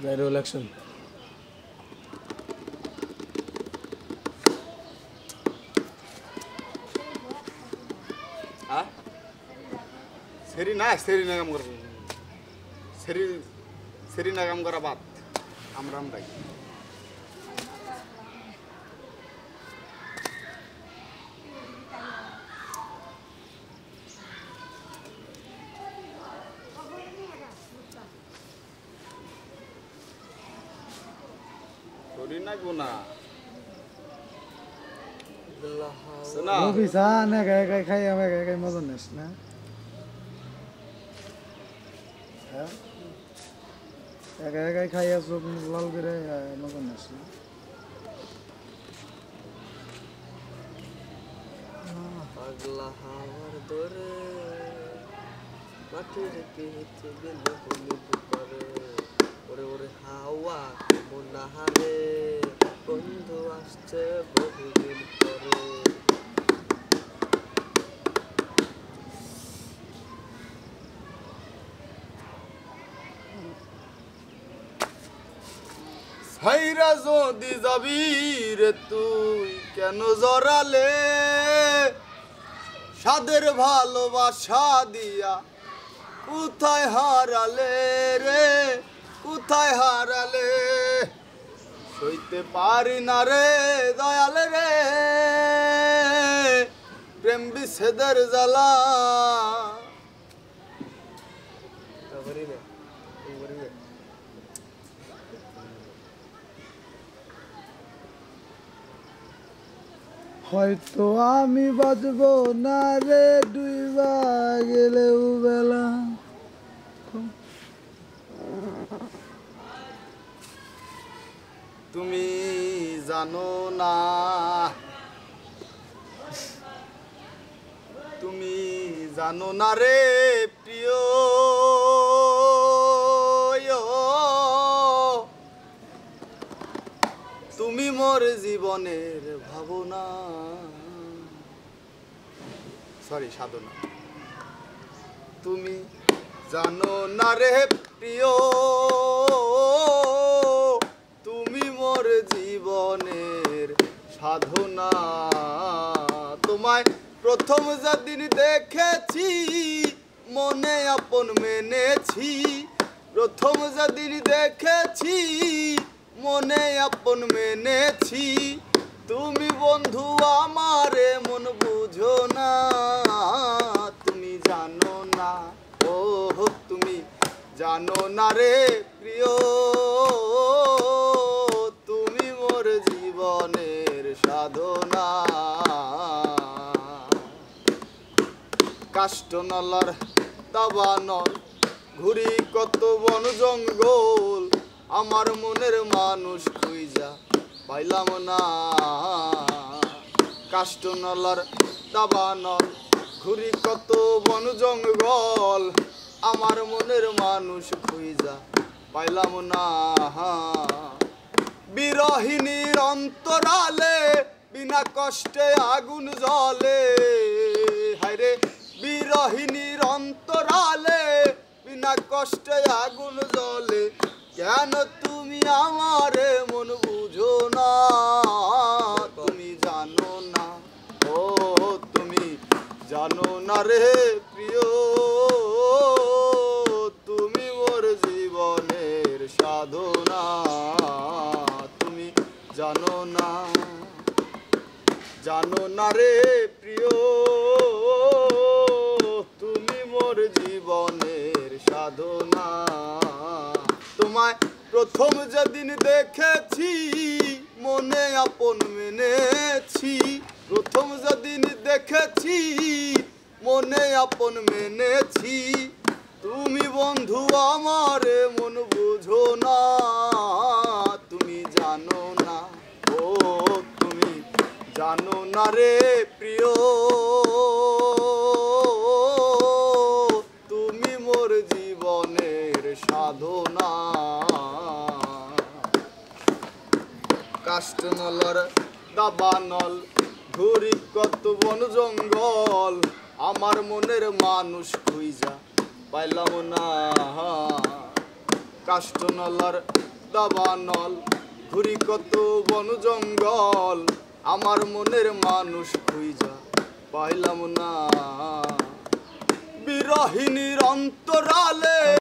roll action. Ah? Seri na kam kor. Seri na kam kora bat. Amram rai. Seri na guna. Lo bisa na kayak kayak mazones na. Kayak kayak so lal করে mazones na. পাগলা হাওয়ার দরে মাটির পিছে গেলে হলুদ করে ওরে ওরে হাওয়া মন হারে বন্ধু আসছে বহুদিন পরে হাইরা যদি যাবি রে তুই কেন জড়ালে সাদের ভালোবাসা দিয়া কোথায় হারালে রে কোথায় হারালে সইতে পারি না রে দয়াল রে প্রেম বিচ্ছেদের জ্বালা হয়তো আমি বাজবো না রে ডুইবা গেলেও বেলা তুমি জানো না তুমি জানো না রে প্রিয় তুমি মোর জীবনের ভাবনা সরি সাধনা তুমি জানো না রে প্রিয় তুমি মোর জীবনের সাধনা তোমায় প্রথম যেদিন দেখেছি মনে আপন মেনেছি প্রথম যেদিন দেখেছি মনে আপন মেনেছি তুমি বন্ধু আমারে মন বুঝো না তুমি জানো না ও তুমি জানো না রে প্রিয় তুমি মোর জীবনের সাধনা কাষ্টনলার দাবানল ঘুরি কত বন জঙ্গল আমার মনের মানুষ খুঁজা পাইলাম না কাষ্টনলার দাবানল ঘুরি কত বন জঙ্গল আমার মনের মানুষ খুঁজা পাইলাম না বিরহিনীর অন্তরালে বিনা কষ্টে আগুন জ্বলে হায়রে বিরহিনীর অন্তরালে বিনা কষ্টে আগুন জ্বলে কেন তুমি আমারে মন বুঝো না তুমি জানো না ও তুমি জানো না রে প্রিয় তুমি মোর জীবনের সাধনা তুমি জানো না রে প্রিয় তুমি মোর জীবনের সাধনা তোমায় প্রথম যেদিন দেখেছি মনে আপন মেনেছি প্রথম যেদিন দেখেছি মনে আপন মেনেছি তুমি বন্ধু আমারে মন বুঝো না তুমি জানো না ও তুমি জানো না রে প্রিয় তুমি মোর জীবনের সাধনা কাষ্টনলার দাবানল ঘুরি কত বন জঙ্গল আমার মনের মানুষ খুঁজা পাইলাম না কাষ্টনলার দাবানল ঘুরি কত বন জঙ্গল আমার মনের মানুষ খুঁজা পাইলাম না বিরহিনীর অন্তরালে